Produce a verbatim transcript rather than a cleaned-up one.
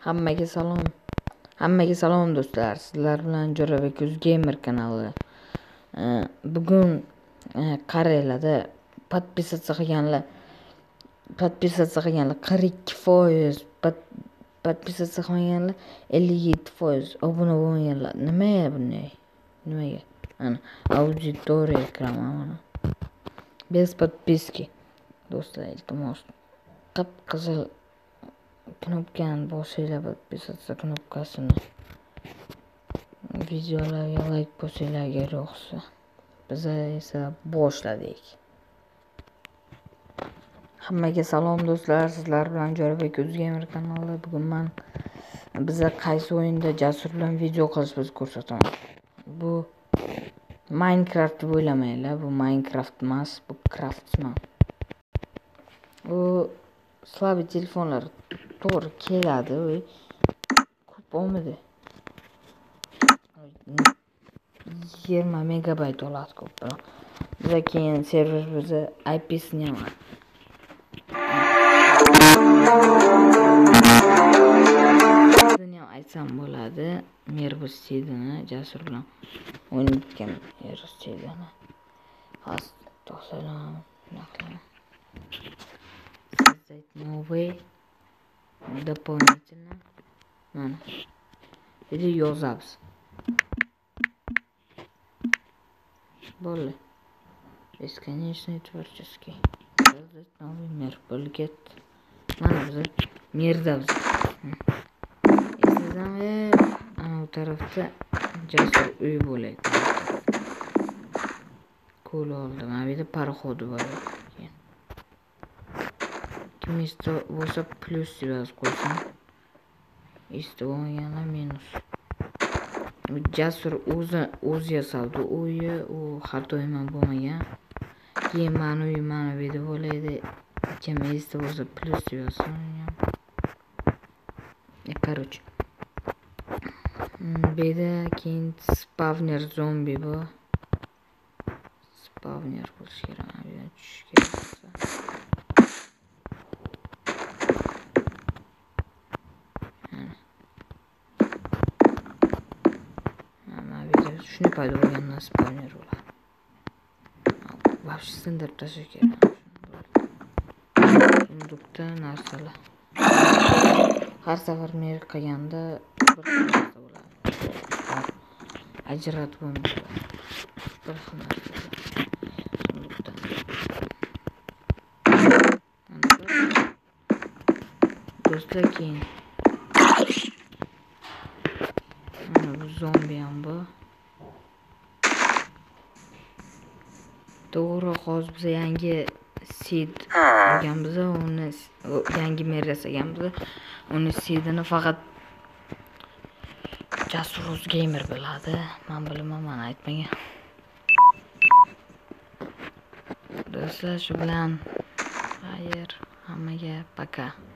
Hammaga salom. Hammaga salom do'stlar. Sizlar bilan Jo'rabek Uz Gamer kanali. Bugun qaranglarda podpisatsiya qilganlar podpisatsiya qilganlar qirq ikki foiz, podpisatsiya qilmaganlar ellik yetti foiz, obuna bo'lmaganlar nima bunday? Nimaga? Ana auditoriya ekrani mana. Без подписки. Do'stlar, iltimos qip-qizil knopkani bosinglar, podpisatsiya knopkasini. Videolarga like bosinglar agar yoqsa. Biz esa boshladik. Hammaga salom do'stlar, sizlar bilan Jo'rabek Uz Gamer kanali. Bugun men biza qaysi o'yinda Jasur bilan video qilishimiz ko'rsataman. Bu Minecraft deb o'ylamanglar, bu Minecraft emas, bu Craftsman. U slabый telefonlar to'g'ri keladi, voy. Ko'p bo'lmadi. yigirma megabayt oladi ko'p bilan. Biza keyin server biza I P sini ham Buni ham aytsam bo'ladi. Merbus sidini Jasur bilan o'ynayotgan Merbus sidini. Fast to'xtalam, naqla. Создать новый дополнительно. Mana. Или yozamiz. Bo'ldi. Бесконечный творческий. Создать новый мир. Bo'lget. Mana biz merdamiz. Sizdan ana bu tarafda Jasur uy bo'ladi. Qo'l oldi. Mana bu yerda paraxodi bor. Место bo'lsa plus deb yozib qo'ysam. Isto bo'lmaganlar minus. Jasur o'zi o'zi yasaldi. Uyi u xato ham bo'lmagan. Keyin mana uy mana bu yerda bo'ladi. Kim isto bo'lsa plus deb yozsam. E, короче. Bu yerda keyin spawner zombi bu. Spawner bo'lishi kerak. Bu yerdan tushish kerak. Shuni paydo bo'lgandan spawner bo'ladi. Вообще sindirib tashlash kerak. Sundukda narsalar. Har safar mer qilganda bir narsa bo'ladi. Ajratib bo'lmaydi. Bir xil narsa. Sundukda. Do'stlar, keyin mana bu zombi ham bu. To'g'ri, hozir biz yangi seed olganmiz, uni yangi mer yasaganmiz. Uni seedini faqat Jasur Uz Gamer biladi. Men bilaman, men aytmagan. Do'stlar, shu bilan xayr, hammaga paka.